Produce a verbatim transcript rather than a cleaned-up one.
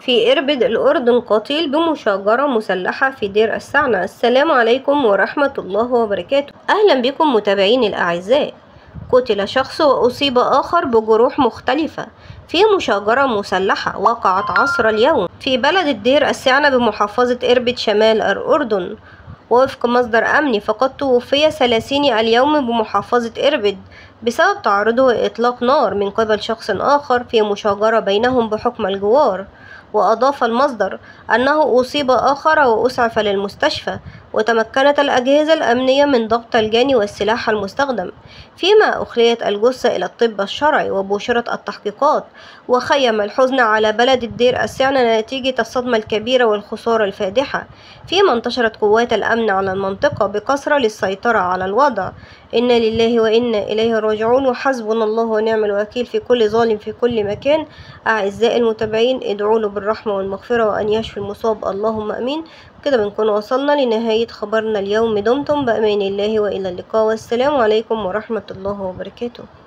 في إربد الأردن قتيل بمشاجرة مسلحة في دير السعنة. السلام عليكم ورحمة الله وبركاته. أهلا بكم متابعين الأعزاء. قتل شخص وأصيب آخر بجروح مختلفة في مشاجرة مسلحة وقعت عصر اليوم في بلد الدير السعنة بمحافظة إربد شمال الأردن. وفق مصدر أمني فقد توفي ثلاثين اليوم بمحافظة إربد بسبب تعرضه لإطلاق نار من قبل شخص آخر في مشاجرة بينهم بحكم الجوار. وأضاف المصدر أنه أصيب آخر وأسعف للمستشفى، وتمكنت الأجهزة الأمنية من ضبط الجاني والسلاح المستخدم، فيما أخليت الجثة إلى الطب الشرعي وبشرت التحقيقات. وخيم الحزن على بلد الدير السعنة نتيجة الصدمة الكبيرة والخسارة الفادحة، فيما انتشرت قوات الأمن على المنطقة بكثرة للسيطرة على الوضع. إنا لله وإنا إليه راجعون، وحسبنا الله ونعم الوكيل في كل ظالم في كل مكان. أعزائي المتابعين، ادعوا له بالرحمة والمغفرة وأن يشفي المصاب، اللهم أمين. كده بنكون وصلنا لنهاية خبرنا اليوم. دمتم بأمان الله وإلى اللقاء، والسلام عليكم ورحمة الله وبركاته.